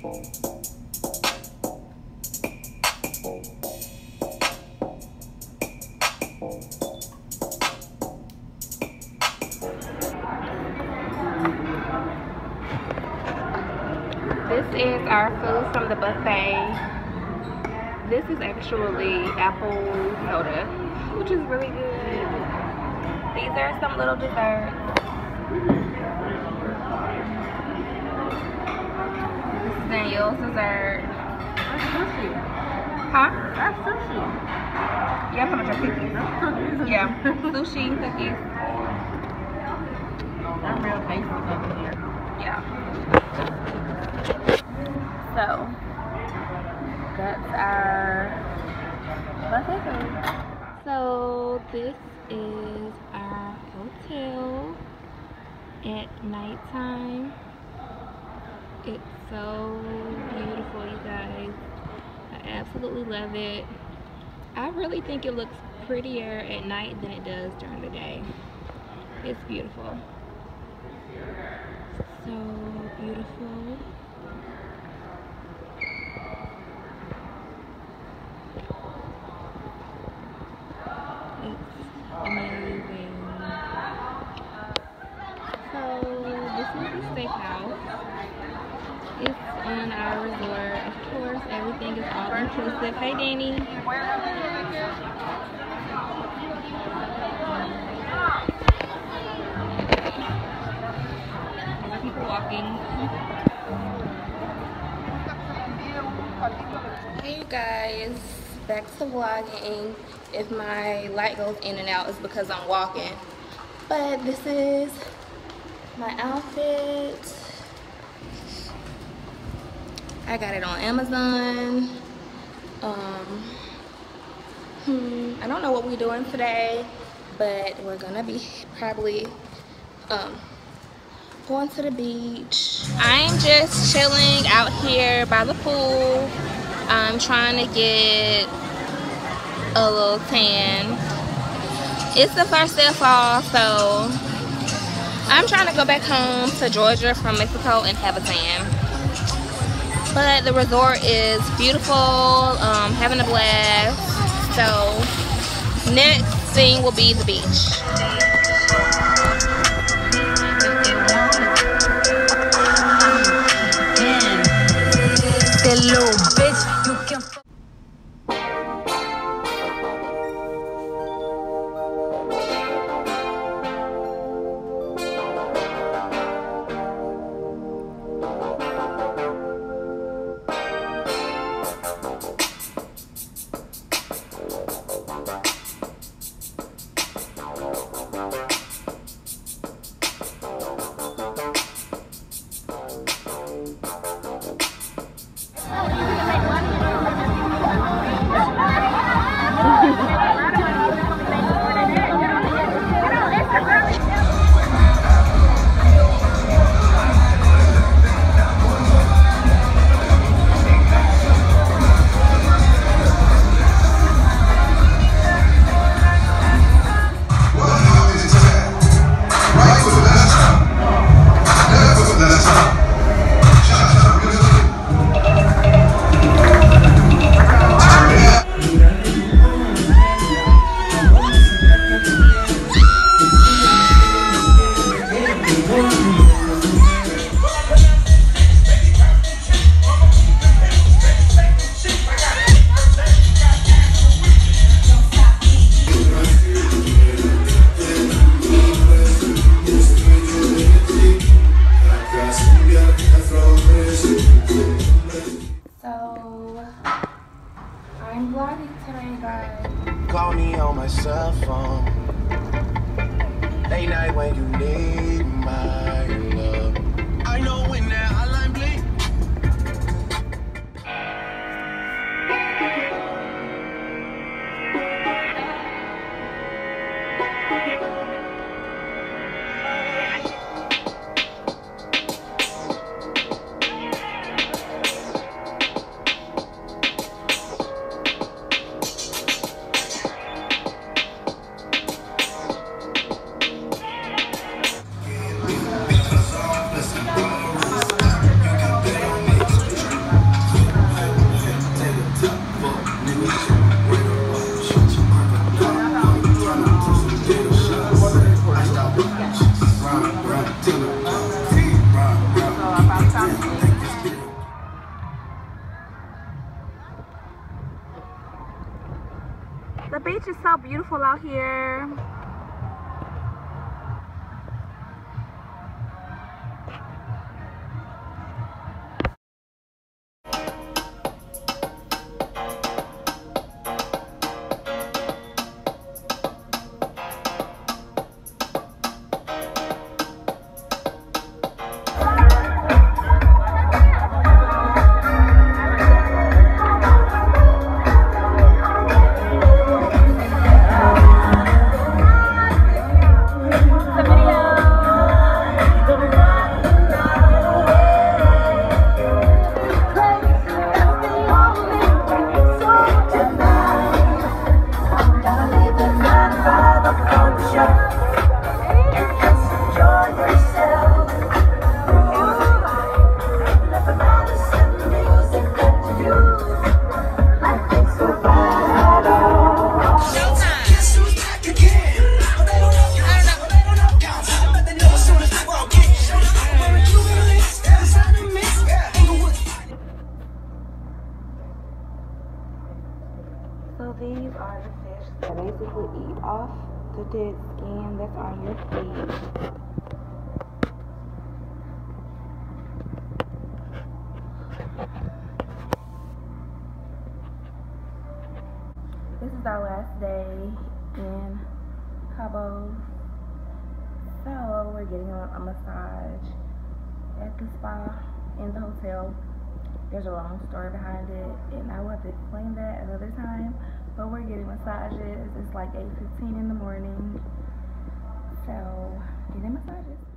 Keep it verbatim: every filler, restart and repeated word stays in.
This is our food from the buffet. This is actually apple soda, which is really good. These are some little desserts. This is Danielle's dessert. That's sushi. Huh? That's sushi. Yeah, I'm talking about your cookies. That's cookies. Yeah, sushi, cookies. I'm real tasty over here. Yeah. So, that's our buffet food. So, this is our hotel at nighttime. It's so beautiful, you guys. I absolutely love it. I really think it looks prettier at night than it does during the day. It's beautiful. So beautiful. It's amazing. So this is the steakhouse. It's on our resort. Of course, everything is all inclusive. Hey, Danny. People walking. Hey, you guys. Back to vlogging. If my light goes in and out, it's because I'm walking. But this is my outfit. I got it on Amazon. Um, hmm, I don't know what we're doing today, but we're gonna be probably um, going to the beach. I'm just chilling out here by the pool. I'm trying to get a little tan. It's the first day of fall, so I'm trying to go back home to Georgia from Mexico and have a tan. But the resort is beautiful, um, having a blast. So next thing will be the beach. Hello, bitch. You can Call me on my cell phone. Late night when you need my love. I know when that hotline bling. beach is so beautiful out here. So these are the fish that basically eat off the dead skin that's on your feet. This is our last day in Cabo. So we're getting a, a massage at the spa in the hotel. There's a long story behind it, and I will have to explain that another time. But we're getting massages. It's like eight fifteen in the morning. So, getting massages.